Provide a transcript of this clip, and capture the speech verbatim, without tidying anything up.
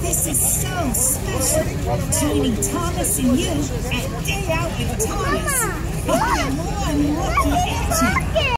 This is so special. Teeny Thomas and you at Day Out with Thomas. Come on, look at you.